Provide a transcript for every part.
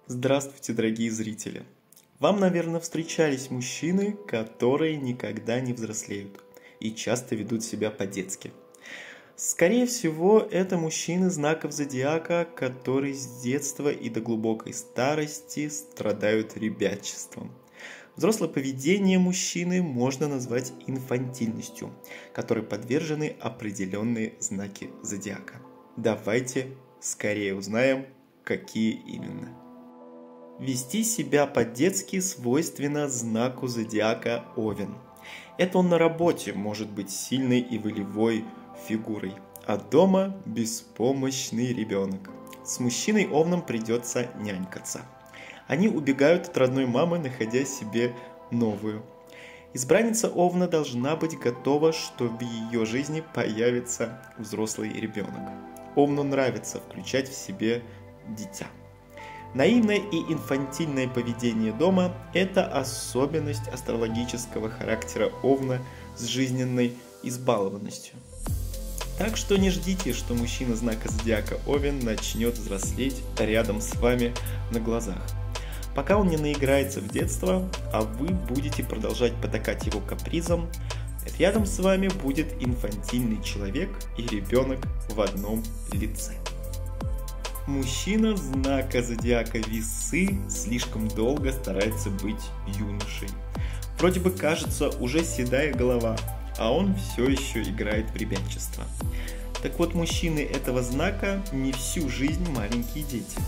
Здравствуйте, дорогие зрители! Вам, наверное, встречались мужчины, которые никогда не взрослеют и часто ведут себя по-детски. Скорее всего, это мужчины знаков зодиака, которые с детства и до глубокой старости страдают ребячеством. Взрослое поведение мужчины можно назвать инфантильностью, которой подвержены определенные знаки зодиака. Давайте скорее узнаем, какие именно. Вести себя по-детски свойственно знаку зодиака Овен. Это он на работе может быть сильной и волевой фигурой, а дома беспомощный ребенок. С мужчиной Овном придется нянькаться. Они убегают от родной мамы, находя себе новую. Избранница Овна должна быть готова, что в ее жизни появится взрослый ребенок. Овну нравится включать в себе дитя. Наивное и инфантильное поведение дома – это особенность астрологического характера Овна с жизненной избалованностью. Так что не ждите, что мужчина знака зодиака Овен начнет взрослеть рядом с вами на глазах. Пока он не наиграется в детство, а вы будете продолжать потакать его капризам, рядом с вами будет инфантильный человек и ребенок в одном лице. Мужчина знака зодиака Весы слишком долго старается быть юношей. Вроде бы кажется уже седая голова, а он все еще играет в ребячество. Так вот, мужчины этого знака не всю жизнь маленькие дети.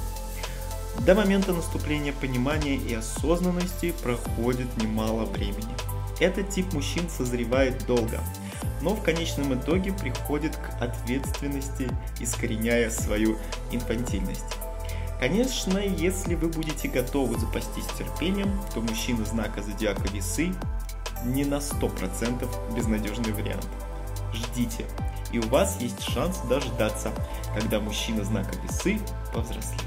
До момента наступления понимания и осознанности проходит немало времени. Этот тип мужчин созревает долго, но в конечном итоге приходит к ответственности, искореняя свою инфантильность. Конечно, если вы будете готовы запастись терпением, то мужчина знака зодиака Весы не на 100% безнадежный вариант. Ждите, и у вас есть шанс дождаться, когда мужчина знака Весы повзрослеет.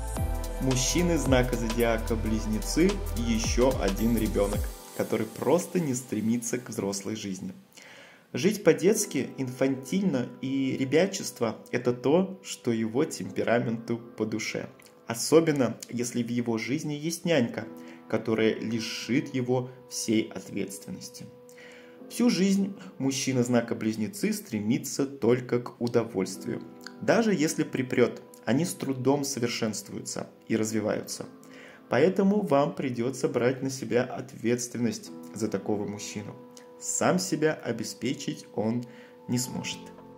Мужчины знака зодиака Близнецы – еще один ребенок, который просто не стремится к взрослой жизни. Жить по-детски, инфантильно и ребячество – это то, что его темпераменту по душе. Особенно, если в его жизни есть нянька, которая лишит его всей ответственности. Всю жизнь мужчина знака Близнецы стремится только к удовольствию. Даже если припрет, они с трудом совершенствуются и развиваются. Поэтому вам придется брать на себя ответственность за такого мужчину. Сам себя обеспечить он не сможет.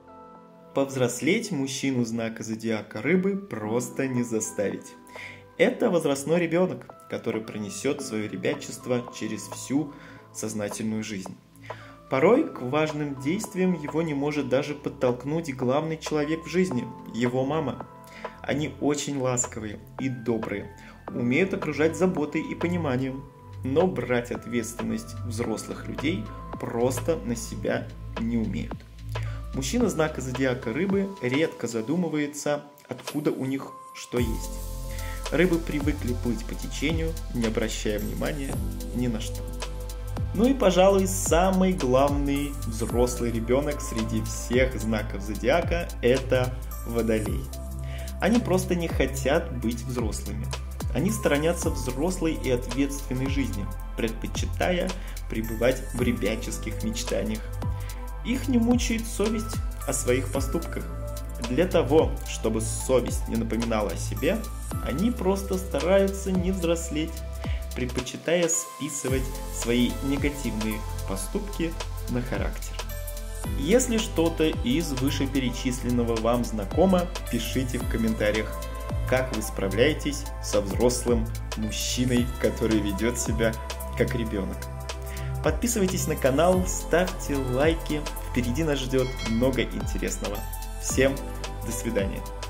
Повзрослеть мужчину знака зодиака Рыбы просто не заставить. Это возрастной ребенок, который пронесет свое ребячество через всю сознательную жизнь. Порой к важным действиям его не может даже подтолкнуть главный человек в жизни – его мама. Они очень ласковые и добрые, умеют окружать заботой и пониманием, но брать ответственность взрослых людей просто на себя не умеют. Мужчина знака зодиака Рыбы редко задумывается, откуда у них что есть. Рыбы привыкли плыть по течению, не обращая внимания ни на что. Ну и, пожалуй, самый главный взрослый ребенок среди всех знаков зодиака – это Водолей. Они просто не хотят быть взрослыми. Они сторонятся взрослой и ответственной жизни, предпочитая пребывать в ребяческих мечтаниях. Их не мучает совесть о своих поступках. Для того, чтобы совесть не напоминала о себе, они просто стараются не взрослеть, предпочитая списывать свои негативные поступки на характер. Если что-то из вышеперечисленного вам знакомо, пишите в комментариях, как вы справляетесь со взрослым мужчиной, который ведет себя как ребенок. Подписывайтесь на канал, ставьте лайки, впереди нас ждет много интересного. Всем до свидания.